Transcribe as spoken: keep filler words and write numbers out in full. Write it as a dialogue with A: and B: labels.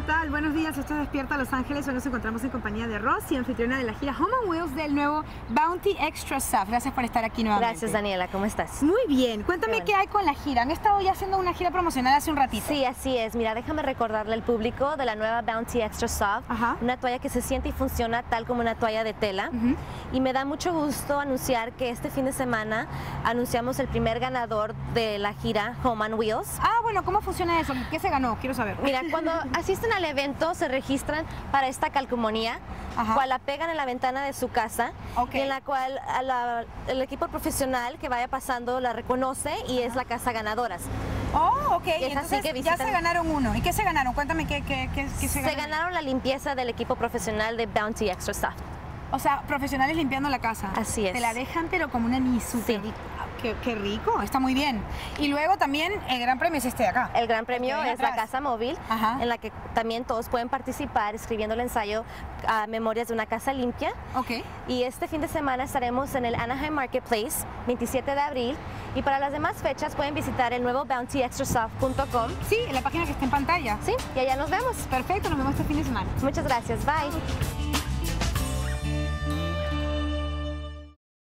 A: tal? Buenos días, esto es Despierta Los Ángeles. Hoy nos encontramos en compañía de Rosy, anfitriona de la gira Home on Wheels del nuevo Bounty Extra Soft. Gracias por estar aquí nuevamente.
B: Gracias, Daniela, ¿cómo estás?
A: Muy bien, cuéntame
B: Qué, bueno.
A: qué hay con la gira. Han estado ya haciendo una gira promocional hace un ratito.
B: Sí, así es. Mira, déjame recordarle al público de la nueva Bounty Extra Soft,
A: Ajá.
B: una toalla que se siente y funciona tal como una toalla de tela.
A: Uh-huh.
B: Y me da mucho gusto anunciar que este fin de semana anunciamos el primer ganador de la gira Home on Wheels.
A: Ah, bueno, ¿cómo funciona eso? ¿Qué se ganó? Quiero saber.
B: Mira, cuando asisten al evento se registran para esta calcomanía,
A: Ajá.
B: cual la pegan en la ventana de su casa,
A: Okay.
B: y en la cual a la, el equipo profesional que vaya pasando la reconoce y
A: Ajá.
B: es la casa ganadoras.
A: Oh, ok.
B: Es
A: Entonces
B: así que visitan...
A: ya se ganaron uno. ¿Y qué se ganaron? Cuéntame qué, qué, qué, qué se
B: Se
A: ganaron.
B: ganaron la limpieza del equipo profesional de Bounty Extra Soft.
A: O sea, profesionales limpiando la casa.
B: Así es.
A: Te la dejan, pero como una ni súper
B: Sí.
A: rico. Qué, qué rico, está muy bien. Y luego también el gran premio es este de acá.
B: El gran premio
A: Ven
B: es la
A: atrás.
B: casa móvil,
A: Ajá.
B: en la que también todos pueden participar escribiendo el ensayo a Memorias de una casa limpia.
A: Ok.
B: Y este fin de semana estaremos en el Anaheim Marketplace, veintisiete de abril. Y para las demás fechas pueden visitar el nuevo bounty extra soft punto com.
A: Sí, en la página que está en pantalla.
B: Sí, y allá nos vemos.
A: Perfecto, nos vemos este fin de semana.
B: Muchas gracias. Bye.